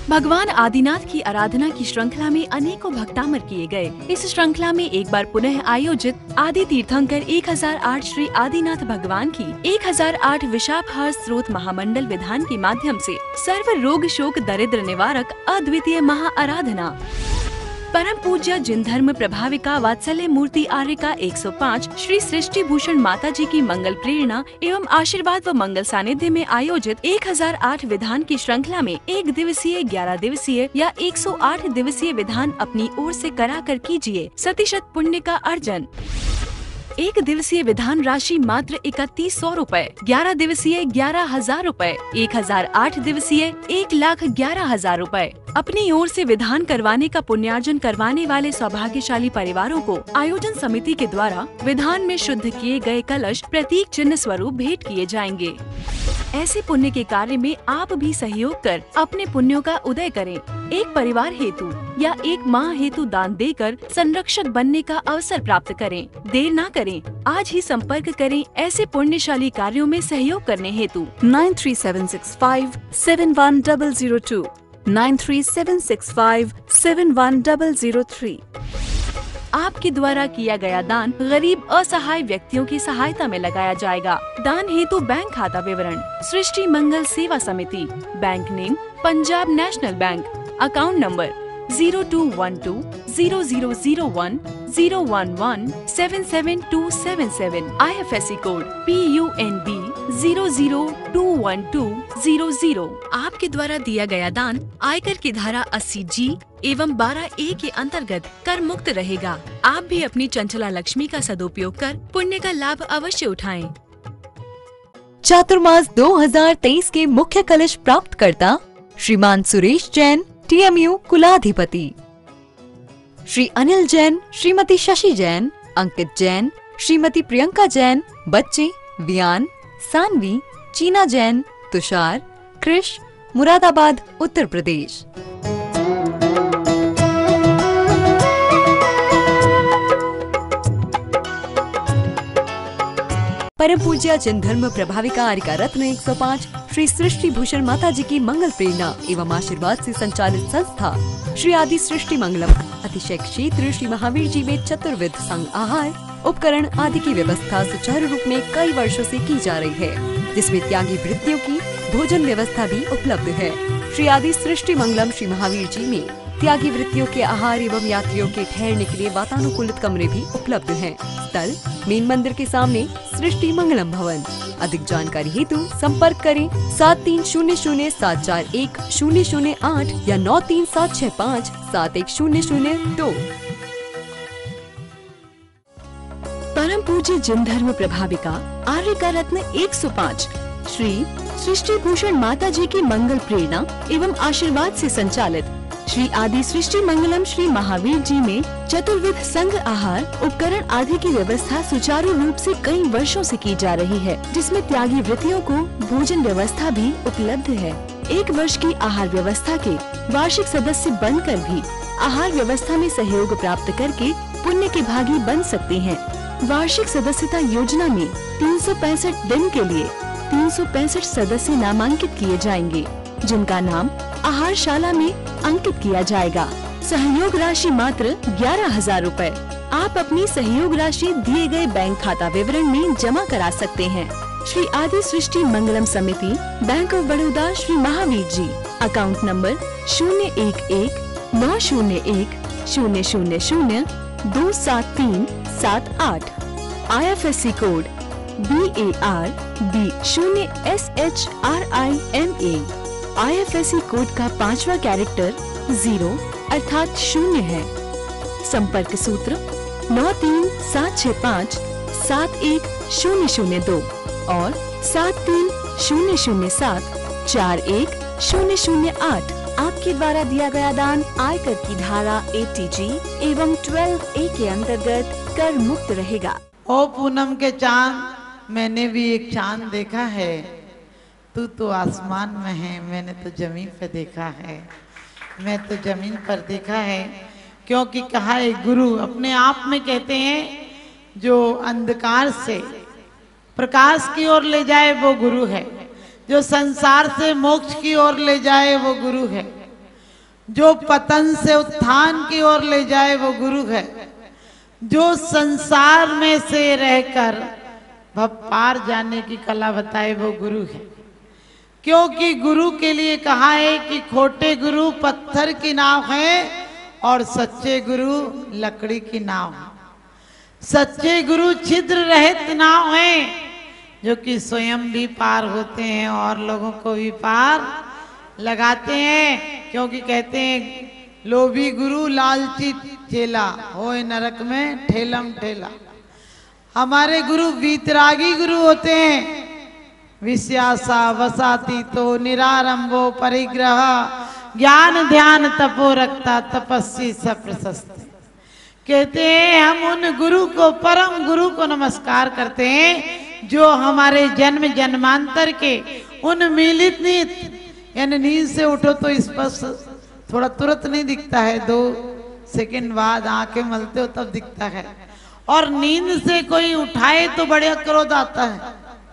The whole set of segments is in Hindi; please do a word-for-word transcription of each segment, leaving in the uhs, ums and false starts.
भगवान आदिनाथ की आराधना की श्रृंखला में अनेकों भक्तामर किए गए। इस श्रृंखला में एक बार पुनः आयोजित आदि तीर्थंकर एक हजार आठ श्री आदिनाथ भगवान की एक हजार आठ विशाखहर स्रोत महामंडल विधान के माध्यम से सर्व रोग शोक दरिद्र निवारक अद्वितीय महा आराधना परम पूज्य जिन धर्म प्रभाविका वात्सल्य मूर्ति आर्य का एक सौ पाँच श्री सृष्टि भूषण माता जी की मंगल प्रेरणा एवं आशीर्वाद व मंगल सानिध्य में आयोजित एक हजार आठ विधान की श्रृंखला में एक दिवसीय, ग्यारह दिवसीय या एक सौ आठ दिवसीय विधान अपनी ओर से करा कर कीजिए प्रतिशत पुण्य का अर्जन। एक दिवसीय विधान राशि मात्र इकतीस सौ रूपए, ग्यारह दिवसीय ग्यारह हजार रूपए, एक हजार आठ दिवसीय एक लाख ग्यारह हजार रूपए। अपनी ओर से विधान करवाने का पुण्यार्जन करवाने वाले सौभाग्यशाली परिवारों को आयोजन समिति के द्वारा विधान में शुद्ध किए गए कलश प्रतीक चिन्ह स्वरूप भेंट किए जाएंगे। ऐसे पुण्य के कार्य में आप भी सहयोग कर अपने पुण्यों का उदय करें। एक परिवार हेतु या एक माह हेतु दान देकर संरक्षक बनने का अवसर प्राप्त करें। देर ना करें, आज ही संपर्क करें ऐसे पुण्यशाली कार्यों में सहयोग करने हेतु nine three seven six five seven one double zero two nine three seven six five seven one double zero three. आपके द्वारा किया गया दान गरीब असहाय व्यक्तियों की सहायता में लगाया जाएगा। दान हेतु बैंक खाता विवरण सृष्टि Mangal Seva Samiti, bank name Punjab national bank, account number zero two one two zero zero zero one zero one one seven seven two seven seven, I F S C code P U N B zero zero two one two zero zero. आपके द्वारा दिया गया दान आयकर की धारा अस्सी जी एवं बारह ए के अंतर्गत कर मुक्त रहेगा। आप भी अपनी चंचला लक्ष्मी का सदुपयोग कर पुण्य का लाभ अवश्य उठाएं। चातुर्मास दो हजार तेईस के मुख्य कलश प्राप्त करता Shriman Suresh Jain, T M U कुलाधिपति, श्री अनिल जैन, श्रीमती शशि जैन, अंकित जैन, श्रीमती प्रियंका जैन, बच्चे वियान, सानवी, चीना जैन, तुषार, कृष, मुरादाबाद, उत्तर प्रदेश। परम पूज्य जिन धर्म प्रभाविका आर्यका रत्न एक सौ पाँच श्री सृष्टि भूषण माता जी की मंगल प्रेरणा एवं आशीर्वाद से संचालित संस्था श्री आदि सृष्टि मंगलम अतिशय क्षेत्र श्री महावीर जी में चतुर्विध संघ आहार उपकरण आदि की व्यवस्था सुचारू रूप में कई वर्षों से की जा रही है, जिसमें त्यागी वृत्तियों की भोजन व्यवस्था भी उपलब्ध है। श्री आदि सृष्टि मंगलम श्री महावीर जी में त्यागी वृत्तियों के आहार एवं यात्रियों के ठहरने के लिए वातानुकूलित कमरे भी उपलब्ध हैं। स्थल मेन मंदिर के सामने सृष्टि मंगलम भवन। अधिक जानकारी हेतु संपर्क करें सात तीन शून्य शून्य सात चार एक शून्य शून्य आठ या नौ तीन सात छह पाँच सात एक शून्य शून्य दो। परम पूज्य जिन धर्म प्रभाविका आर्यका रत्न एक सौ पाँच श्री सृष्टि भूषण माता जी की मंगल प्रेरणा एवं आशीर्वाद से संचालित श्री आदि सृष्टि मंगलम श्री महावीर जी में चतुर्विध संघ आहार उपकरण आदि की व्यवस्था सुचारू रूप से कई वर्षों से की जा रही है, जिसमें त्यागी वृत्तियों को भोजन व्यवस्था भी उपलब्ध है। एक वर्ष की आहार व्यवस्था के वार्षिक सदस्य बनकर भी आहार व्यवस्था में सहयोग प्राप्त करके पुण्य के भागी बन सकते हैं। वार्षिक सदस्यता योजना में तीन सौ पैंसठ दिन के लिए तीन सौ पैंसठ सदस्य नामांकित किए जाएंगे, जिनका नाम आहारशाला में अंकित किया जाएगा। सहयोग राशि मात्र ग्यारह हजार रूपए। आप अपनी सहयोग राशि दिए गए बैंक खाता विवरण में जमा करा सकते हैं। श्री आदि Srishti Mangalam Samiti, bank of Baroda, Shri Mahavir ji, account number शून्य एक एक नौ शून्य एक शून्य शून्य शून्य दो सात तीन सात आठ, I F S C code B A R B शून्य S H R I M A. I F S C code का पांचवा कैरेक्टर जीरो अर्थात शून्य है। संपर्क सूत्र नौ तीन सात छह पाँच सात एक शून्य शून्य दो और सात तीन शून्य शून्य सात चार एक शून्य शून्य आठ। आपके द्वारा दिया गया दान आयकर की धारा अस्सी जी एवं बारह ए के अंतर्गत कर मुक्त रहेगा। ओ पूनम के चांद, मैंने भी एक चांद देखा है। तू तो आसमान में है, मैंने तो जमीन पर देखा है। मैं तो जमीन पर देखा है, क्योंकि कहा है गुरु अपने आप में कहते हैं, जो अंधकार से प्रकाश की ओर ले जाए वो गुरु है, जो संसार से मोक्ष की ओर ले जाए वो गुरु है। जो पतन से उत्थान की ओर ले जाए वो गुरु है। जो संसार में से रहकर भव पार जाने की कला बताए वो गुरु है। क्योंकि गुरु के लिए कहा है कि खोटे गुरु पत्थर की नाव है और सच्चे गुरु लकड़ी की नाव है। सच्चे गुरु छिद्र रहित नाव हैं, जो कि स्वयं भी पार होते हैं और लोगों को भी पार लगाते हैं। क्योंकि कहते हैं लोभी गुरु लालची चेला होए नरक में ठेलम ठेला। हमारे गुरु वीतरागी गुरु होते हैं। विश्यासा वसाती तो निरारंभो परिग्रह ज्ञान ध्यान तपो रखता तपस्वी सब प्रशस्त। कहते हैं हम उन गुरु को, परम गुरु को नमस्कार करते हैं जो हमारे जन्म जन्मांतर के उन मिलित नीत, यानी नींद से उठो तो स्पष्ट थोड़ा तुरंत नहीं दिखता है, दो सेकंड बाद आंखें मलते हो तब दिखता है। और नींद से कोई उठाए तो बड़ा क्रोध आता है,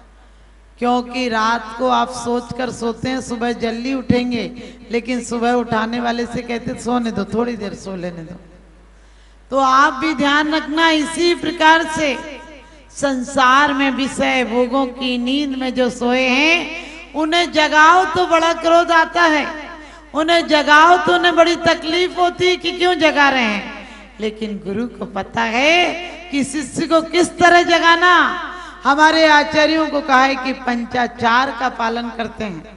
क्योंकि रात को आप सोच कर सोते हैं सुबह जल्दी उठेंगे, लेकिन सुबह उठाने वाले से कहते सोने दो, थोड़ी देर सो लेने दो। तो आप भी ध्यान रखना, इसी प्रकार से संसार में विषय भोगों की नींद में जो सोए हैं उन्हें जगाओ तो बड़ा क्रोध आता है, उन्हें जगाओ तो उन्हें बड़ी तकलीफ होती है कि क्यों जगा रहे हैं। लेकिन गुरु को पता है कि शिष्य को किस तरह जगाना। हमारे आचार्यों को कहा है कि पंचाचार का पालन करते हैं,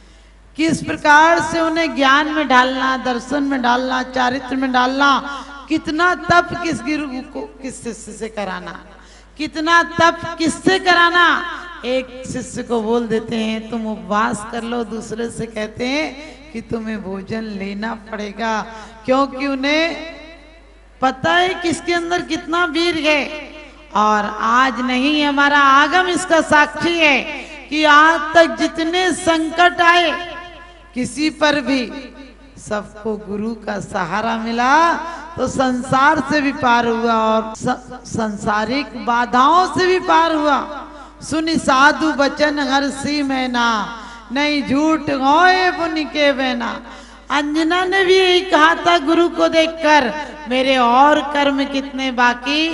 किस प्रकार से उन्हें ज्ञान में डालना, दर्शन में डालना, चारित्र में डालना। कितना तप किस गुरु को किस शिष्य से कराना, कितना तप किससे कराना। एक शिष्य को बोल देते हैं तुम उपवास कर लो, दूसरे से कहते हैं कि तुम्हें भोजन लेना पड़ेगा, क्योंकि उन्हें पता है किसके अंदर कितना वीर है। और आज नहीं, हमारा आगम इसका साक्षी है कि आज तक जितने संकट आए किसी पर भी सबको गुरु का सहारा मिला तो संसार से भी पार हुआ और संसारिक बाधाओं से भी पार हुआ। सुनि साधु बचन हर्षी मैना, नहीं झूठ होए पुण्य के बहना। अंजना ने भी यही कहा था गुरु को देखकर, मेरे और कर्म कितने बाकी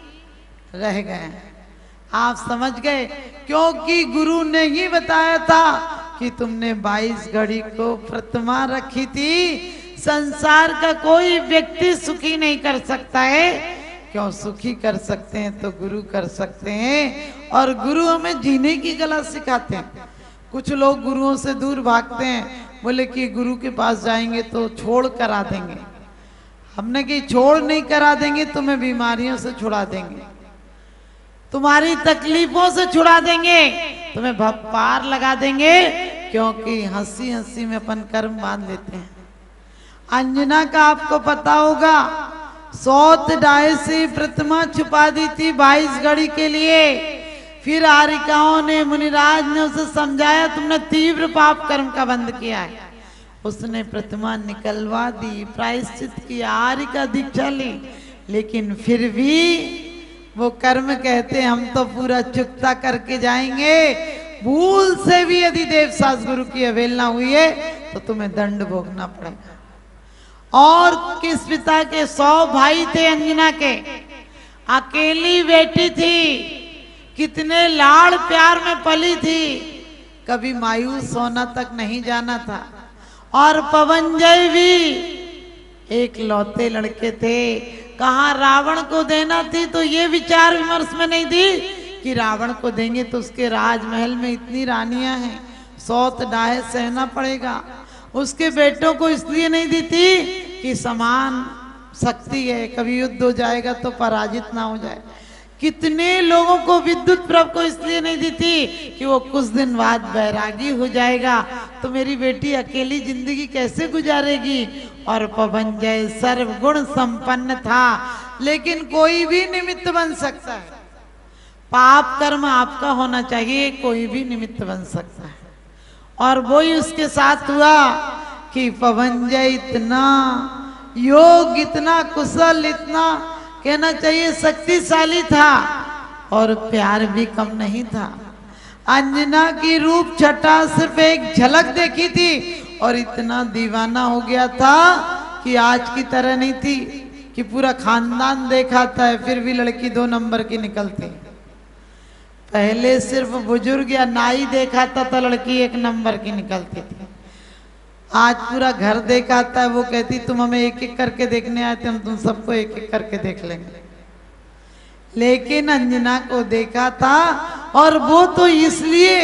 रह गए। आप समझ गए, क्योंकि गुरु ने ही बताया था कि तुमने बाईस घड़ी को प्रतिमा रखी थी। संसार का कोई व्यक्ति सुखी नहीं कर सकता है, क्यों सुखी कर सकते हैं तो गुरु कर सकते हैं। और गुरु हमें जीने की कला सिखाते हैं। कुछ लोग गुरुओं से दूर भागते हैं, बोले कि गुरु के पास जाएंगे तो छोड़ करा देंगे। हमने कि छोड़ नहीं करा देंगे, तुम्हें बीमारियों से छुड़ा देंगे, तुम्हारी तकलीफों से छुड़ा देंगे, तुम्हें पार लगा देंगे, क्योंकि हंसी हंसी में अपन कर्म बांध लेते हैं। अंजना का आपको पता होगा, सौत डाय से प्रतिमा छुपा दी थी बाईस घड़ी के लिए। फिर आरिकाओं ने, मुनिराज ने उसे समझाया तुमने तीव्र पाप कर्म का बंद किया है। उसने प्रतिमा निकलवा दी, प्रायश्चित किया, आरिका दीक्षा ली, लेकिन फिर भी वो कर्म कहते हम तो पूरा चुकता करके जाएंगे। भूल से भी यदि देव सास गुरु की अवहेलना हुई है तो तुम्हें दंड भोगना पड़ेगा। और किस पिता के सौ भाई थे, अंजना के अकेली बेटी थी, कितने लाड़ प्यार में पली थी, कभी मायूस होना तक नहीं जाना था। और पवनजय भी एक लौते लड़के थे, कहा रावण को देना थी तो ये विचार विमर्श में नहीं थी कि रावण को देंगे तो उसके राजमहल में इतनी रानियां हैं, सौत डाहे सहना पड़ेगा। उसके बेटों को इसलिए नहीं दी थी कि समान शक्ति है, कभी युद्ध हो जाएगा तो पराजित ना हो जाए। कितने लोगों को विद्युत प्रभ को इसलिए नहीं दी थी कि वो कुछ दिन बाद बैरागी हो जाएगा, तो मेरी बेटी अकेली जिंदगी कैसे गुजारेगी। और पवनजय सर्वगुण संपन्न था, लेकिन कोई भी निमित्त बन सकता है। पाप कर्म आपका होना चाहिए, कोई भी निमित्त बन सकता है। और वही उसके साथ हुआ कि पवनजय इतना योग, इतना कुशल, इतना कहना चाहिए शक्तिशाली था और प्यार भी कम नहीं था। अंजना की रूप छटा सिर्फ एक झलक देखी थी और इतना दीवाना हो गया था कि आज की तरह नहीं थी कि पूरा खानदान देखाता है फिर भी लड़की दो नंबर की निकलती। पहले सिर्फ बुजुर्ग या नाई देखाता था लड़की एक नंबर की निकलती थी। आज पूरा घर देखाता है, वो कहती तुम हमें एक एक करके देखने आए थे, हम तुम सबको एक एक करके देख लेंगे। लेकिन अंजना को देखा था और वो तो इसलिए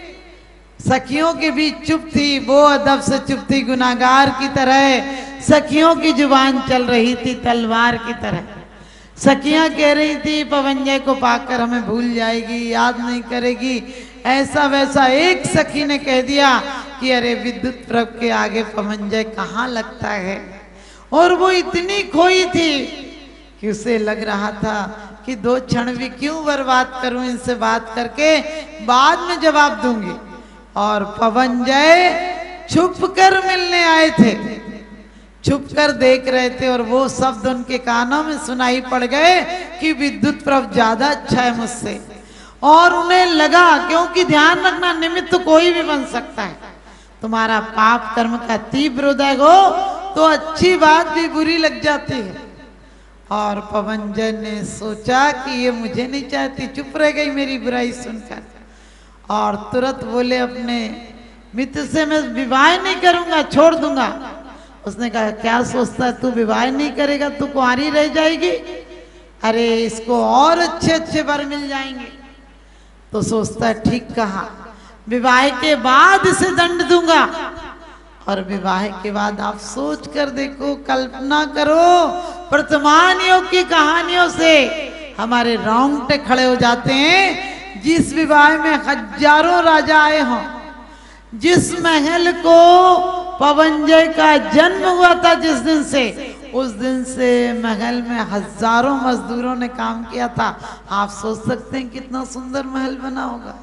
सखियों के बीच चुप थी, वो अदब से चुप थी, गुनाहगार की तरह सखियों की जुबान चल रही थी तलवार की तरह। सखियां कह रही थी पवनजय को पाकर हमें भूल जाएगी, याद नहीं करेगी, ऐसा वैसा। एक सखी ने कह दिया कि अरे विद्युत प्रभ के आगे पवनजय कहाँ लगता है। और वो इतनी खोई थी कि उसे लग रहा था कि दो क्षण भी क्यों बर्बाद करूं, इनसे बात करके बाद में जवाब दूंगी। और पवनजय छुप कर मिलने आए थे, छुप कर देख रहे थे और वो शब्द उनके कानों में सुनाई पड़ गए कि विद्युत प्रभ ज्यादा अच्छा है मुझसे। और उन्हें लगा, क्योंकि ध्यान रखना निमित्त तो कोई भी बन सकता है, तुम्हारा पाप कर्म का तीव्र उदय हो तो अच्छी बात भी बुरी लग जाती है। और पवनजय ने सोचा कि ये मुझे नहीं चाहती, चुप रह गई मेरी बुराई सुनकर। और तुरंत बोले अपने मित्र से मैं विवाह नहीं करूंगा, छोड़ दूंगा। उसने कहा क्या सोचता है तू, विवाह नहीं करेगा तू कुंवारी रह जाएगी, अरे इसको और अच्छे अच्छे वर मिल जाएंगे। तो सोचता है ठीक कहा, विवाह के बाद इसे दंड दूंगा। और विवाह के बाद आप सोच कर देखो, कल्पना करो, वर्तमान योग की कहानियों से हमारे रोंगटे खड़े हो जाते हैं। जिस विवाह में हजारों राजा आए हों, जिस महल को पवनजय का जन्म हुआ था जिस दिन से, उस दिन से महल में हजारों मजदूरों ने काम किया था। आप सोच सकते हैं कितना सुंदर महल बना होगा।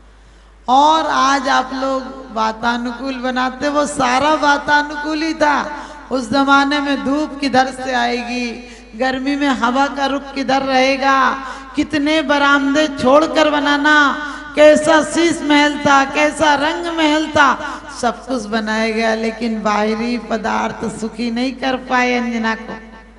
और आज आप लोग वातानुकूल बनाते, वो सारा वातानुकूल ही था। उस जमाने में धूप किधर से आएगी, गर्मी में हवा का रुख किधर रहेगा, कितने बरामदे छोड़कर बनाना, कैसा शीश महल था, कैसा रंग महल था, सब कुछ बनाया गया। लेकिन बाहरी पदार्थ सुखी नहीं कर पाए अंजना को।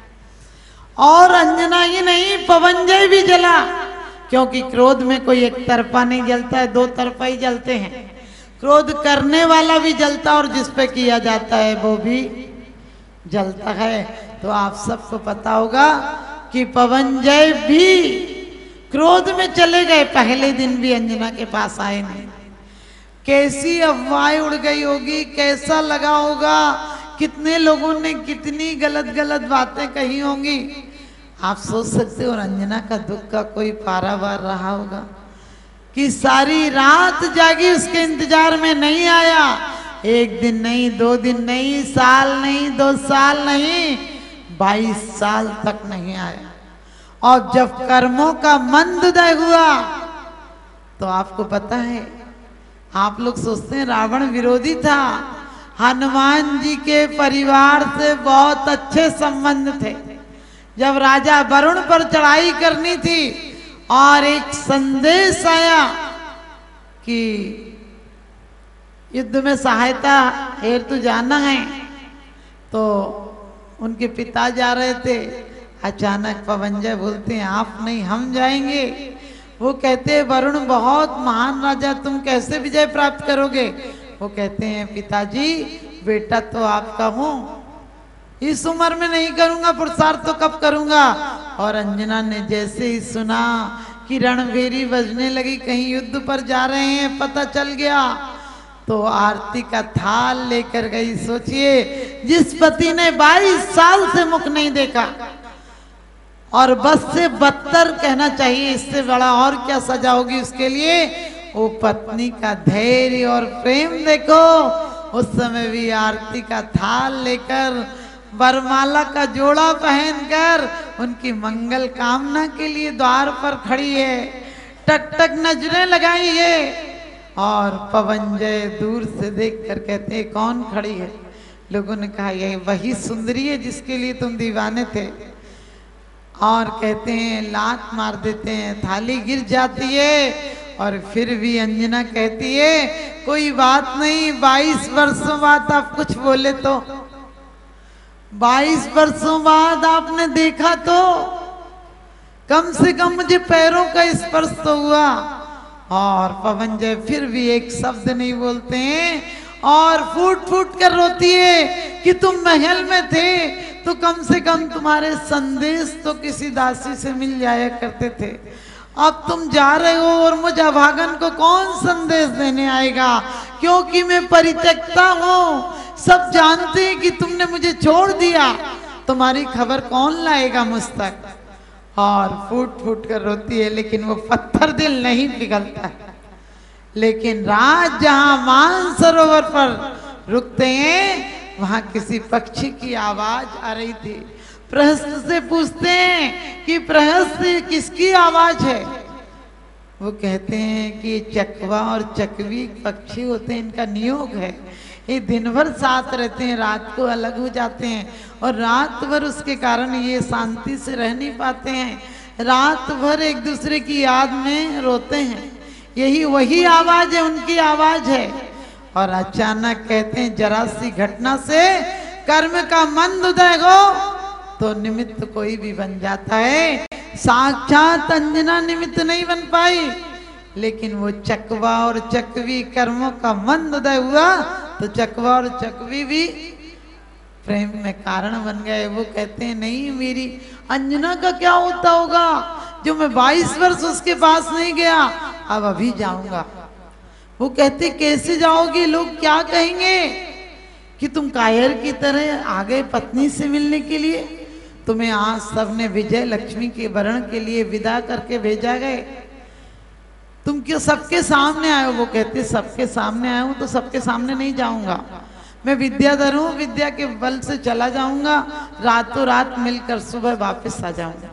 और अंजना ही नहीं, पवनजय भी जला, क्योंकि क्रोध में कोई एक तरफा नहीं जलता है, दो तरफा ही जलते हैं। क्रोध करने वाला भी जलता और जिस पे किया जाता है वो भी जलता है। तो आप सबको पता होगा कि पवनजय भी क्रोध में चले गए, पहले दिन भी अंजना के पास आए नहीं। कैसी अफवाहें उड़ गई होगी, कैसा लगा होगा, कितने लोगों ने कितनी गलत गलत बातें कही होंगी, आप सोच सकते हो। और अंजना का दुख का कोई पारावार रहा होगा कि सारी रात जागी उसके इंतजार में, नहीं आया। एक दिन नहीं, दो दिन नहीं, साल नहीं, दो साल नहीं, बाईस साल तक नहीं आया। और जब कर्मों का मंदोदय हुआ तो आपको पता है, आप लोग सोचते हैं रावण विरोधी था, हनुमान जी के परिवार से बहुत अच्छे संबंध थे। जब राजा वरुण पर चढ़ाई करनी थी और एक संदेश आया कि युद्ध में सहायता हेतु जाना है, तो उनके पिता जा रहे थे। अचानक पवनजय बोलते हैं आप नहीं, हम जाएंगे। वो कहते हैं वरुण बहुत महान राजा, तुम कैसे विजय प्राप्त करोगे। वो कहते हैं पिताजी बेटा तो आपका हूँ, इस उम्र में नहीं करूंगा, पुरुषार्थ तो कब करूंगा। और अंजना ने जैसे ही सुना कि रणभेरी बजने लगी, कहीं युद्ध पर जा रहे हैं, पता चल गया, तो आरती का थाल लेकर गई। सोचिए, जिस पति ने बाईस साल से मुख नहीं देखा, और बस से बदतर कहना चाहिए, इससे बड़ा और क्या सजा होगी उसके लिए। वो पत्नी का धैर्य और प्रेम देखो। उस समय भी आरती का थाल लेकर, वरमाला का जोड़ा पहनकर, उनकी मंगल कामना के लिए द्वार पर खड़ी है। टक टक नजरें लगाई है। और पवनजय दूर से देख कर कहते हैं कौन खड़ी है। लोगों ने कहा ये वही सुंदरी है जिसके लिए तुम दीवाने थे। और कहते हैं लात मार देते हैं, थाली गिर जाती है और फिर भी अंजना कहती है कोई बात नहीं, बाईस वर्षों बाद आप कुछ बोले तो, बाईस वर्षों बाद आपने देखा तो कम से कम मुझे पैरों का स्पर्श तो हुआ। और पवन जय फिर भी एक शब्द नहीं बोलते हैं और फूट फूट कर रोती है कि तुम महल में थे तो कम से कम तुम्हारे संदेश तो किसी दासी से मिल जाया करते थे, अब तुम जा रहे हो और मुझ अभागन को कौन संदेश देने आएगा, क्योंकि मैं परित्यक्ता हूँ। सब जानते हैं कि तुमने मुझे छोड़ दिया, तुम्हारी खबर कौन लाएगा मुझ तक। और फूट फूट कर रोती है, लेकिन वो पत्थर दिल नहीं पिघलता है। लेकिन रात जहां मानसरोवर पर रुकते हैं वहां किसी पक्षी की आवाज आ रही थी। प्रहस्त से पूछते हैं कि प्रहस्त किसकी आवाज है। वो कहते हैं कि चकवा और चकवी पक्षी होते हैं, इनका नियोग है। ये दिन भर साथ रहते हैं, रात को अलग हो जाते हैं और रात भर उसके कारण ये शांति से रह नहीं पाते हैं। रात भर एक दूसरे की याद में रोते हैं। यही वही आवाज है, उनकी आवाज है। और अचानक कहते हैं जरा सी घटना से कर्म का मंद उदय हो तो निमित्त कोई भी बन जाता है। साक्षात अंजना निमित्त नहीं बन पाई, लेकिन वो चकवा और चकवी कर्मों का मंद उदय हुआ तो चकवा और चकवी भी प्रेम में कारण बन गए। वो कहते हैं नहीं, मेरी अंजना का क्या होता होगा जो मैं बाईस वर्ष उसके पास नहीं गया, अब अभी जाऊंगा। वो कहते कैसे जाओगी, लोग क्या कहेंगे कि तुम कायर की तरह आ गए पत्नी से मिलने के लिए, तुम्हें आज सबने विजय लक्ष्मी के वरण के लिए विदा करके भेजा गए, तुम क्यों सबके सामने आए हो। वो कहते सबके सामने आया हूं तो सबके सामने नहीं जाऊंगा, मैं विद्याधर हूं, विद्या के बल से चला जाऊंगा, रातों रात मिलकर सुबह वापस आ जाऊंगा।